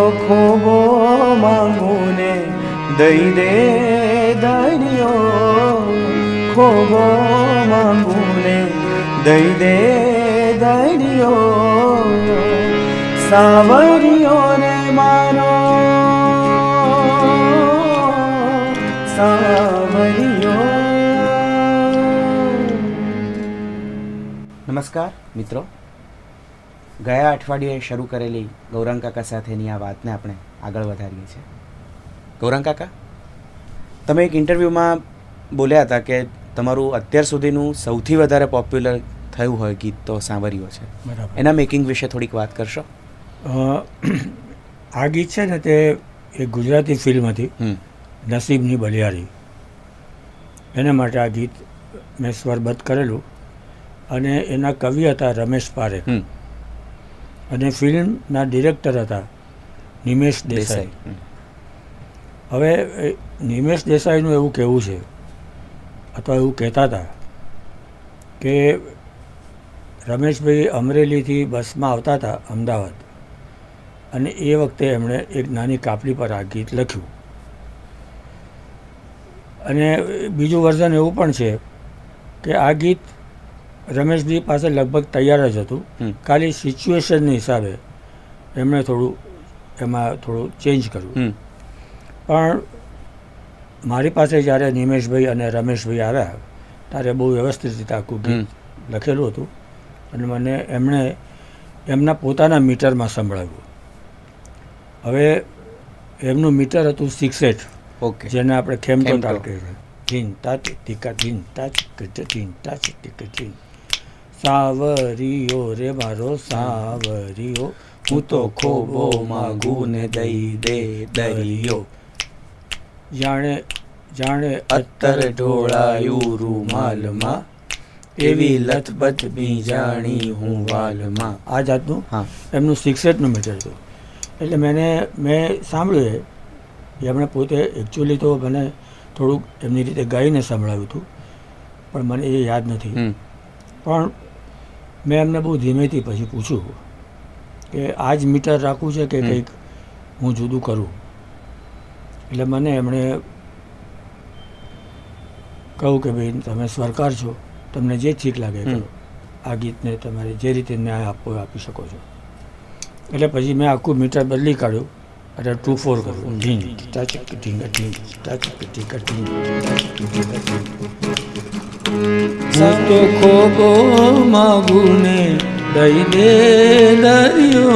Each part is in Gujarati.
ખોબો માંગું ને દઈ દે દરિયો, ખોબો માંગું ને દઈ દે દરિયો, સાવરિયો રે મારો સાવરિયો. નમસ્કાર મિત્રો, ગયા અઠવાડિયે શરૂ કરેલી ગૌરાંગ કાકા સાથેની આ વાતને આપણે આગળ વધારીએ છીએ. ગૌરાંગ કાકા, તમે એક ઇન્ટરવ્યૂમાં બોલ્યા હતા કે તમારું અત્યાર સુધીનું સૌથી વધારે પોપ્યુલર થયું હોય ગીત તો સાવરિયો છે. બરાબર. એના મેકિંગ વિશે થોડીક વાત કરશો? આ ગીત છે ને તે એક ગુજરાતી ફિલ્મ હતી, નસીબની બલિયારી. એના માટે આ ગીત મેં સ્વરબદ્ધ કરેલું અને એના કવિ હતા રમેશ પારેખ અને ફિલ્મના ડિરેક્ટર હતા નિમેશ દેસાઈ. હવે નિમેશ દેસાઈનું એવું કહેવું છે અથવા એવું કહેતા હતા કે રમેશભાઈ અમરેલીથી બસમાં આવતા હતા અમદાવાદ, અને એ વખતે એમણે એક નાની કાપલી પર આ ગીત લખ્યું. અને બીજું વર્ઝન એવું પણ છે કે આ ગીત રમેશભાઈ પાસે લગભગ તૈયાર જ હતું, ખાલી સિચ્યુએશનના હિસાબે એમણે એમાં થોડું ચેન્જ કર્યું. પણ મારી પાસે જ્યારે નિમેશભાઈ અને રમેશભાઈ આવ્યા ત્યારે બહુ વ્યવસ્થિત રીતે આખું ગીત લખેલું હતું અને મને એમણે એમના પોતાના મીટરમાં સંભળાવ્યું. હવે એમનું મીટર હતું 6/8, જેને આપણે ખેમતો તાલ કહીએ છીએ. ધીન તાચ ટીકા ધીન તાચ ધીન તાચ ટીકા ધીન. સાવરિયો રે મારો સાવરિયો, હું તો ખોબો માગું ને દઈ દે દરિયો, જાણે જાણે અત્તર ઢોળાયું રૂમાલમાં, એવી લથબથ બી જાણી હું વાલમાં. આ જાતનું એમનું 6/8નું મીટર હતું. એટલે મેં સાંભળ્યું એમણે પોતે એકચ્યુઅલી તો મને થોડુંક એમની રીતે ગાઈને સંભળાવ્યું હતું, પણ મને એ યાદ નથી. પણ મેં એમને બહુ ધીમેથી પછી પૂછ્યું કે આ જ મીટર રાખવું છે કે કંઈક હું જુદું કરું. એટલે મને એમણે કહું કે ભાઈ તમે સ્વરકાર છો, તમને જે ઠીક લાગે કરો, આ ગીતને તમારે જે રીતે ન્યાય આપવો આપી શકો છો. એટલે પછી મેં આખું મીટર બદલી કાઢ્યું અને 2/4 કર્યું. ઢીંગ ટાચ ઢીંગ ઢીંગ ટાચ ઢીંગ ઢીંગ. હું તો ખોબો માગું ને દઈ દે દરિયો.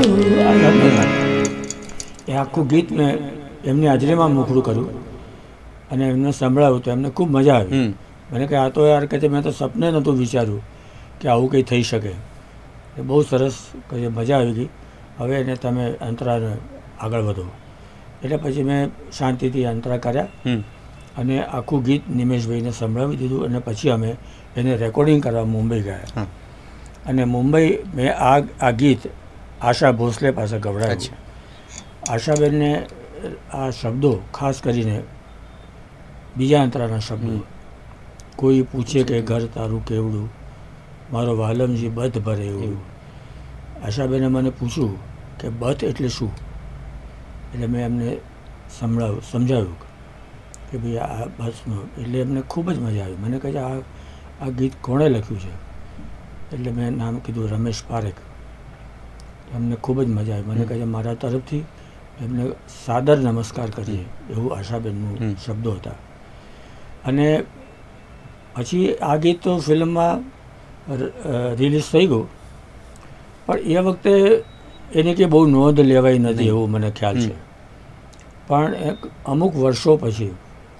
એ આખું ગીત મેં એમની હાજરીમાં મોકળું કર્યું અને એમને સંભળાવ્યું તો એમને ખૂબ મજા આવી. મને કે આ તો યાર કે મેં તો સપને નહોતું વિચાર્યું કે આવું કંઈ થઈ શકે. એ બહુ સરસ કે મજા આવી ગઈ. હવે એને તમે અંતરાને આગળ વધો. એટલે પછી મેં શાંતિથી અંતરા કર્યા અને આખું ગીત નિમેશભાઈને સંભળાવી દીધું અને પછી અમે એને રેકોર્ડિંગ કરવા મુંબઈ ગયા. અને મુંબઈ મેં આ ગીત આશા ભોંસલે પાસે ગવડાવ્યું. આશાબેનને આ શબ્દો ખાસ કરીને બીજા અંતરાના શબ્દો, કોઈ પૂછે કે ઘર તારું કેવડું, મારો વાલમજી બધ ભરે એવું. આશાબેને મને પૂછ્યું કે બથ એટલે શું, એટલે મેં એમને સમજાવ્યું કે ભાઈ આ બસનો એટલે એમને ખૂબ જ મજા આવી. મને કહે છે આ ગીત કોણે લખ્યું છે, એટલે મેં નામ કીધું રમેશ પારેખ. એમને ખૂબ જ મજા આવી. મને કહે છે મારા તરફથી એમને સાદર નમસ્કાર કરીએ, એવું આશાબેનનું શબ્દો હતા. અને પછી આ ગીત તો ફિલ્મમાં રિલીઝ થઈ ગયું, પણ એ વખતે એની કે બહુ નોંધ લેવાઈ નથી એવું મને ખ્યાલ છે. પણ અમુક વર્ષો પછી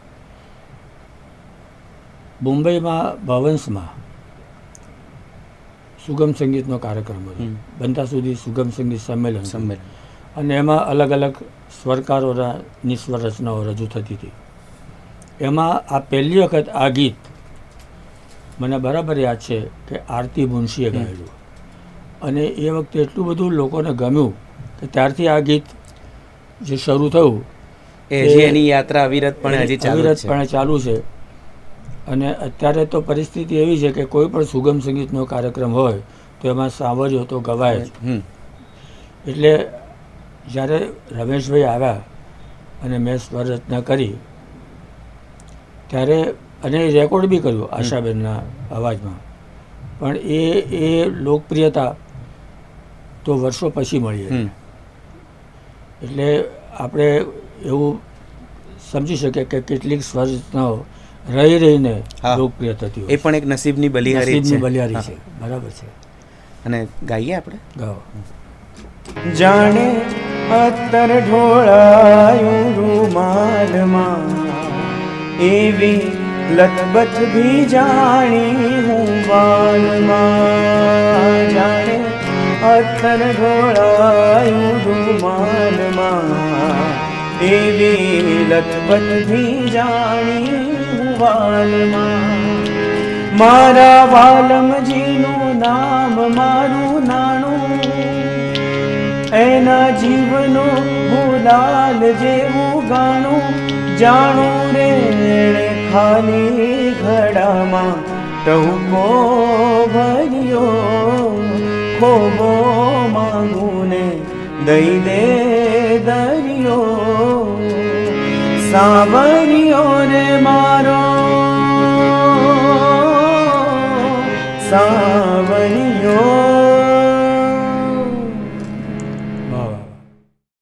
મુંબઈમાં ભવન્સમાં સુગમ સંગીતનો કાર્યક્રમ હતો, બનતા સુધી સુગમ સંગીત સંમેલન, અને એમાં અલગ અલગ સ્વરકારોના નિસ્વર રચનાઓ રજૂ થતી હતી. એમાં આ પહેલી વખત આ ગીત મને બરાબર યાદ છે કે આરતી મુનશીએ ગાયેલું, અને એ વખતે એટલું બધું લોકોને ગમ્યું કે ત્યારથી આ ગીત જે શરૂ થયું એની યાત્રા અવિરતપણે ચાલુ છે. અને અત્યારે તો પરિસ્થિતિ એવી છે કે કોઈ પણ સુગમ સંગીતનો કાર્યક્રમ હોય તો એમાં સાવરિયો તો ગવાય જ. એટલે જ્યારે રમેશભાઈ આવ્યા અને મેં સ્વર રચના કરી ત્યારે, અને રેકોર્ડ બી કર્યું આશાબેનના અવાજમાં, પણ એ લોકપ્રિયતા તો વર્ષો પછી મળી. એટલે આપણે એવું સમજી શકીએ કે કેટલીક સ્વર રચનાઓ રહી રહીને લોકપ્રિય થતી હોય. એ પણ એક નસીબની બલિહારી છે. બરાબર છે. અને ગાઈએ આપણે. ગાઓ. જાણે અત્તર ઢોળાયું રૂમાલમાં, એવી લતબત ભી જાણી હું વાલમાં. જાણે અત્તર ઢોળાયું રૂમાલમાં, એવી લતબત ભી જાણી હું વાલમાં. મારા વાલમજીનું નામ મારું નાણું, એના જીવનો ગુલાલ જેવું ગાણું. જાણું રે ખાલી ઘડામાં ટહુકો ભર્યો, ખોબો માંગું ને દઈ દે દરિયો. સાવરિયો રે મારો સાવરિયો,